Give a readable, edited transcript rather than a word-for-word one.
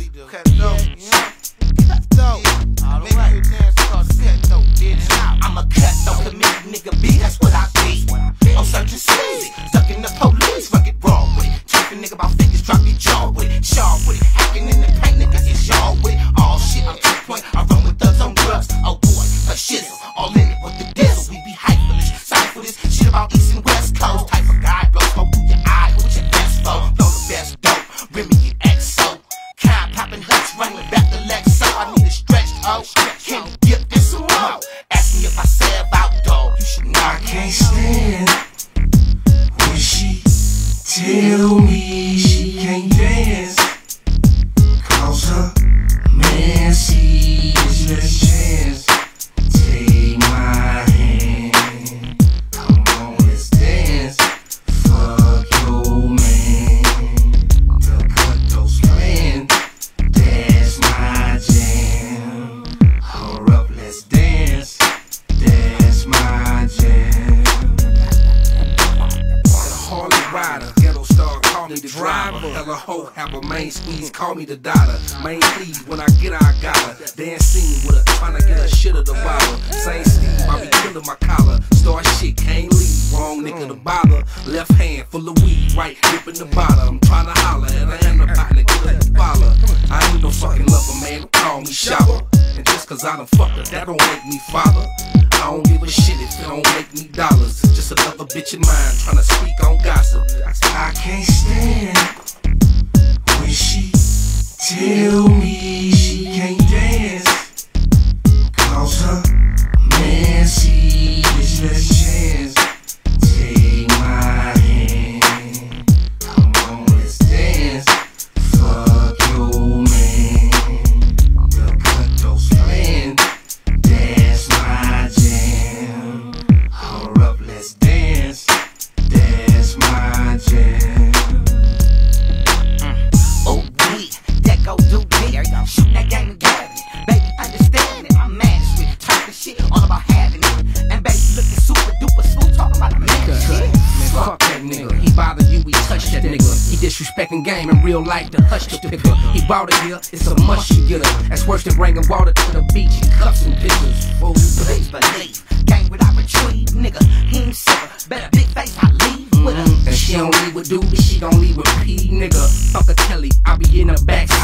we do. Cutthoat, Cutthoat. Make you dance called the Cutthoat, bitch. I'm a cutthroat, committed nigga B, that's what I be. I'm searching sleazy, stuck in the police, rugged raw with it. Talking nigga about figures, drop your jaw with it. Sharp with it, hacking in the paint, niggas is y'all with it. All shit, I'm 2 point, I run with thugs on drugs. Oh boy, a shizzle, all in it with the diesel. We be hype for this, sorry for this shit about East and West Coast. Type of guy, blow smoke through your eye, what your best for? Blow the best dope, Remy get XO. Kind popping hooks, running back the Lexo. I need a stretched O, can you dip in some more? Ask me if I sell out, dog, you should know. I can't stand when she tell me she can't dance, 'cause her man sees less chance. Take my hand, come on, let's dance. Fuck your man, the Cutthoat's plan, that's my jam. Hurry up, let's dance, that's my jam. Harley rider, ghetto star, call me the driver. Hella hoe, have a main squeeze, call me the daughter. Main please, when I get her, I got her. Dance scene with her, tryna get her shit of the bottle. Same Steve, I be killing my collar. Star shit, can't leave, wrong nigga to bother. Left hand full of weed, right dip in the bottom. I'm tryna holler, and I am the partner, get her to follow. I ain't no fucking lover, man, call me shopper. And just 'cause I done fucked her, that don't make me father. I don't give a shit if it don't make me dollars. Just another bitch in mine tryna speak on gossip. I can't stand when she tell me she can't dance, 'cause her man sees less chance. Take my hand, come on, let's dance. Fuck your man, the Cutthoat's plan, that's my jam. Hurry up, let's dance, that's my jam. Oh, we, that go do me. Shoot that game and grab it. Baby, understand it. I'm mad as shit. Talking shit, all about having it. And baby, looking super duper smooth, talking about a man shit. Man, fuck that nigga. He bother you, we touch that nigga. He disrespecting game in real life to hush the picker. He bought it here, it's a must you get her. That's worse than bringing water to the beach and cups and pictures. Oh, Please believe, gang without retrieve, nigga. He ain't silver, better big face, I leave with her. and she don't leave with dude, but she gon' leave with P, nigga. Fuck a Kelly, I be in the back